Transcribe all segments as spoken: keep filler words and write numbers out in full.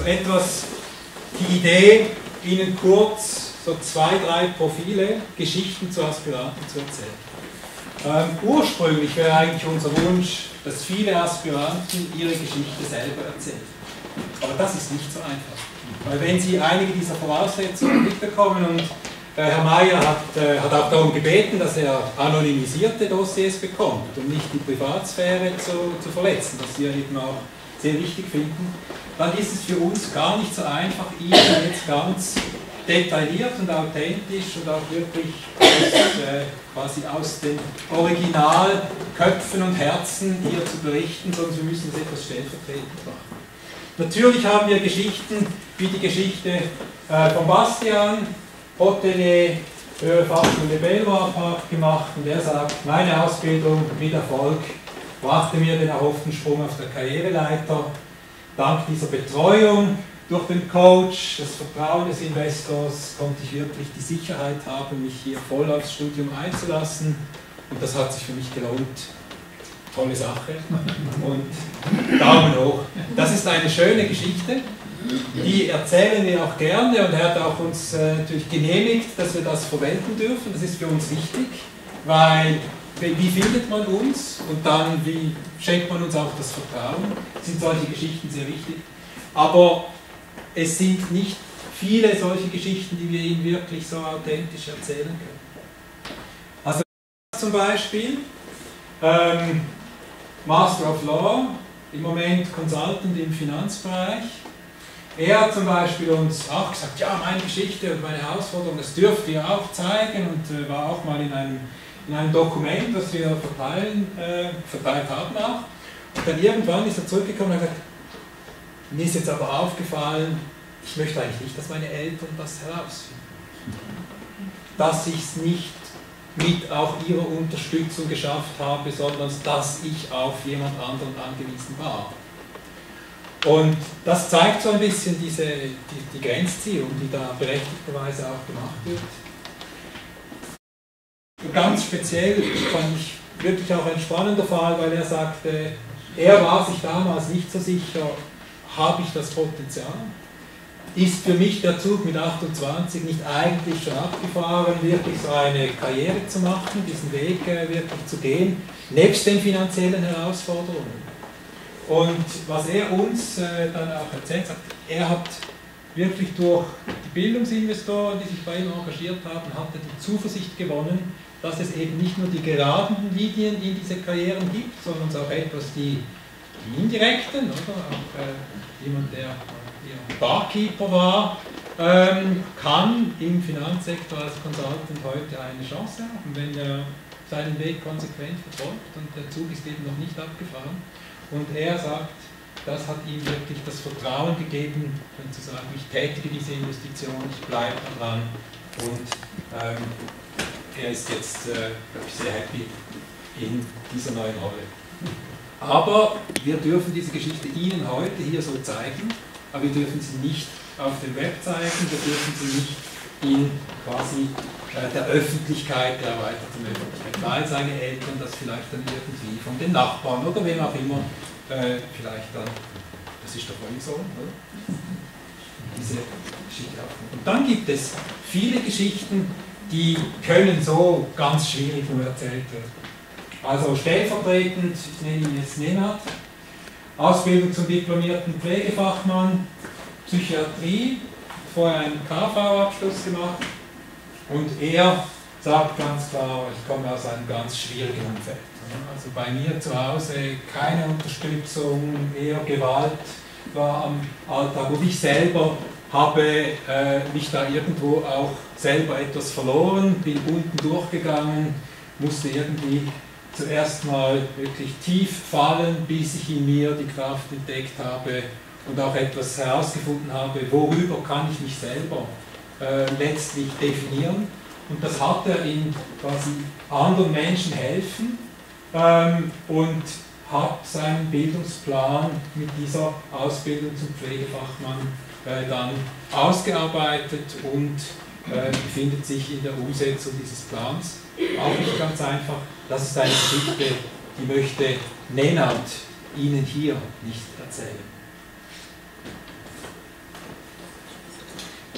so etwas die Idee, Ihnen kurz so zwei, drei Profile, Geschichten zu Aspiranten zu erzählen. Ähm, ursprünglich wäre eigentlich unser Wunsch, dass viele Aspiranten ihre Geschichte selber erzählen. Aber das ist nicht so einfach. Weil wenn Sie einige dieser Voraussetzungen mitbekommen, und äh, Herr Mayer hat, äh, hat auch darum gebeten, dass er anonymisierte Dossiers bekommt, um nicht die Privatsphäre zu, zu verletzen, was wir eben auch sehr wichtig finden, dann ist es für uns gar nicht so einfach, Ihnen jetzt ganz detailliert und authentisch und auch wirklich aus, äh, quasi aus den Originalköpfen und Herzen hier zu berichten, sondern wir müssen es etwas stellvertretend machen. Natürlich haben wir Geschichten wie die Geschichte äh, von Bastian, Hotelier, Höhere Fachschule Belvoir gemacht, und er sagt, meine Ausbildung mit Erfolg brachte mir den erhofften Sprung auf der Karriereleiter. Dank dieser Betreuung durch den Coach, das Vertrauen des Investors, konnte ich wirklich die Sicherheit haben, mich hier voll aufs Studium einzulassen, und das hat sich für mich gelohnt. Tolle Sache und Daumen hoch. Das ist eine schöne Geschichte, die erzählen wir auch gerne, und er hat auch uns äh, natürlich genehmigt, dass wir das verwenden dürfen. Das ist für uns wichtig, weil wie findet man uns und dann wie schenkt man uns auch das Vertrauen, sind solche Geschichten sehr wichtig. Aber es sind nicht viele solche Geschichten, die wir Ihnen wirklich so authentisch erzählen können. Also zum Beispiel ähm, Master of Law, im Moment Consultant im Finanzbereich. Er hat zum Beispiel uns auch gesagt, ja, meine Geschichte und meine Herausforderung, das dürft ihr auch zeigen, und äh, war auch mal in einem, in einem Dokument, das wir verteilen, äh, verteilt haben auch. Und dann irgendwann ist er zurückgekommen und hat gesagt, mir ist jetzt aber aufgefallen, ich möchte eigentlich nicht, dass meine Eltern das herausfinden. Dass ich es nicht mit auch ihrer Unterstützung geschafft habe, sondern dass ich auf jemand anderen angewiesen war. Und das zeigt so ein bisschen diese, die, die Grenzziehung, die da berechtigterweise auch gemacht wird. Ganz speziell fand ich wirklich auch ein spannender Fall, weil er sagte, er war sich damals nicht so sicher, habe ich das Potenzial? Ist für mich der Zug mit achtundzwanzig nicht eigentlich schon abgefahren, wirklich so eine Karriere zu machen, diesen Weg äh, wirklich zu gehen, nebst den finanziellen Herausforderungen? Und was er uns äh, dann auch erzählt hat, er hat wirklich durch die Bildungsinvestoren, die sich bei ihm engagiert haben, hatte die Zuversicht gewonnen, dass es eben nicht nur die geraden Linien in diese Karrieren gibt, sondern auch etwas die, die indirekten, oder? Auch äh, jemand, der Barkeeper war, ähm, kann im Finanzsektor als Consultant heute eine Chance haben, wenn er seinen Weg konsequent verfolgt, und der Zug ist eben noch nicht abgefahren. Und er sagt, das hat ihm wirklich das Vertrauen gegeben, zu sagen, ich tätige diese Investition, ich bleibe dran, und ähm, er ist jetzt äh, sehr happy in dieser neuen Rolle. Aber wir dürfen diese Geschichte Ihnen heute hier so zeigen, aber wir dürfen sie nicht auf dem Web zeigen, wir dürfen sie nicht in quasi äh, der Öffentlichkeit, der erweiterten Öffentlichkeit, weil seine Eltern das vielleicht dann irgendwie von den Nachbarn oder wem auch immer äh, vielleicht dann, das ist doch euer Sohn, oder? Diese Geschichte aufnehmen. Und dann gibt es viele Geschichten, die können so ganz schwierig nur erzählt werden. Also stellvertretend, ich nenne ihn jetzt Nenad, Ausbildung zum diplomierten Pflegefachmann, Psychiatrie, vorher einen K V-Abschluss gemacht, und er sagt ganz klar, ich komme aus einem ganz schwierigen Umfeld. Also bei mir zu Hause keine Unterstützung, eher Gewalt war am Alltag, und ich selber habe äh, mich da irgendwo auch selber etwas verloren, bin unten durchgegangen, musste irgendwie zuerst mal wirklich tief fallen, bis ich in mir die Kraft entdeckt habe und auch etwas herausgefunden habe, worüber kann ich mich selber äh, letztlich definieren. Und das hat er in quasi anderen Menschen helfen ähm, und hat seinen Bildungsplan mit dieser Ausbildung zum Pflegefachmann äh, dann ausgearbeitet und äh, befindet sich in der Umsetzung dieses Plans. Auch nicht ganz einfach. Das ist eine Geschichte, die möchte Nenad Ihnen hier nicht erzählen.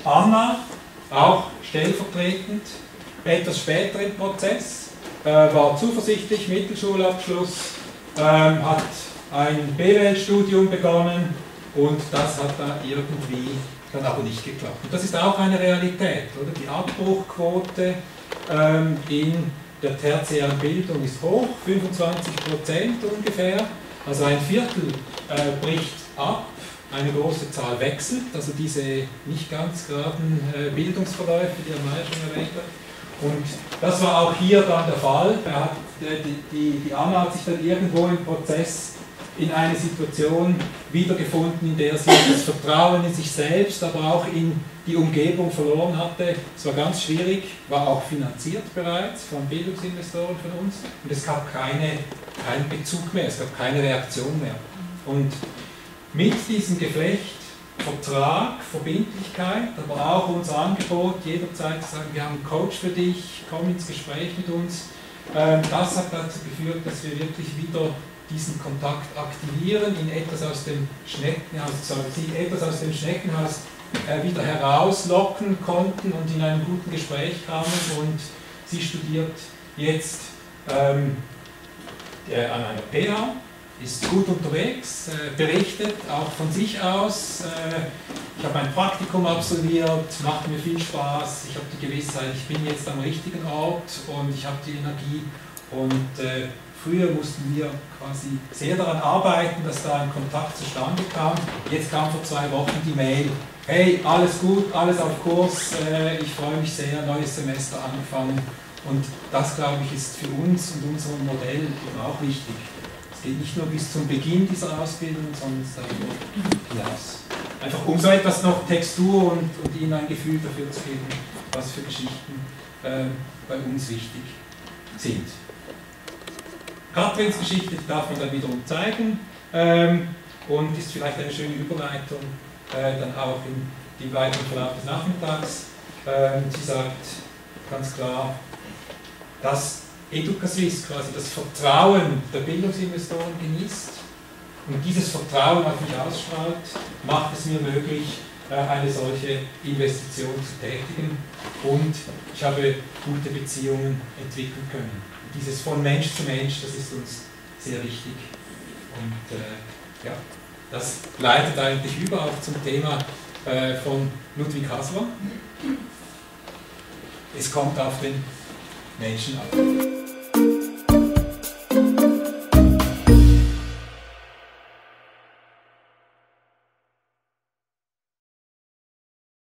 Anna, auch stellvertretend, etwas später im Prozess, äh, war zuversichtlich, Mittelschulabschluss, ähm, hat ein B W L-Studium begonnen und das hat da irgendwie dann aber nicht geklappt. Und das ist auch eine Realität, oder? Die Abbruchquote ähm, in der tertiären Bildung ist hoch, fünfundzwanzig Prozent ungefähr, also ein Viertel äh, bricht ab, eine große Zahl wechselt, also diese nicht ganz geraden äh, Bildungsverläufe, die Herr Mayer schon erwähnt hat. Und das war auch hier dann der Fall. Er hat, die, die, die Anna hat sich dann irgendwo im Prozess in eine Situation wiedergefunden, in der sie das Vertrauen in sich selbst, aber auch in die Umgebung verloren hatte. Es war ganz schwierig, war auch finanziert bereits von Bildungsinvestoren von uns und es gab keine, keinen Bezug mehr, es gab keine Reaktion mehr. Und mit diesem Geflecht Vertrag, Verbindlichkeit, aber auch unser Angebot, jederzeit zu sagen, wir haben einen Coach für dich, komm ins Gespräch mit uns, das hat dazu geführt, dass wir wirklich wieder diesen Kontakt aktivieren, in etwas aus dem Schneckenhaus, sie etwas aus dem Schneckenhaus äh, wieder herauslocken konnten und in einem guten Gespräch kamen und sie studiert jetzt ähm, äh, an einer P H, ist gut unterwegs, äh, berichtet auch von sich aus, äh, ich habe ein Praktikum absolviert, macht mir viel Spaß, ich habe die Gewissheit, ich bin jetzt am richtigen Ort und ich habe die Energie und äh, früher mussten wir quasi sehr daran arbeiten, dass da ein Kontakt zustande kam. Jetzt kam vor zwei Wochen die Mail, hey, alles gut, alles auf Kurs, äh, ich freue mich sehr, neues Semester angefangen. Und das, glaube ich, ist für uns und unser Modell eben auch wichtig. Es geht nicht nur bis zum Beginn dieser Ausbildung, sondern es darüber hinaus. Einfach um so etwas noch Textur und, und Ihnen ein Gefühl dafür zu geben, was für Geschichten äh, bei uns wichtig sind. Katrins Geschichte darf man dann wiederum zeigen ähm, und ist vielleicht eine schöne Überleitung äh, dann auch in den weiteren Verlauf des Nachmittags. Ähm, sie sagt ganz klar, dass Educaswiss quasi das Vertrauen der Bildungsinvestoren genießt und dieses Vertrauen auf mich ausstrahlt, macht es mir möglich, äh, eine solche Investition zu tätigen und ich habe gute Beziehungen entwickeln können. Dieses von Mensch zu Mensch, das ist uns sehr wichtig. Und äh, ja, das leitet eigentlich über auch zum Thema äh, von Ludwig Hasler. Es kommt auf den Menschen an.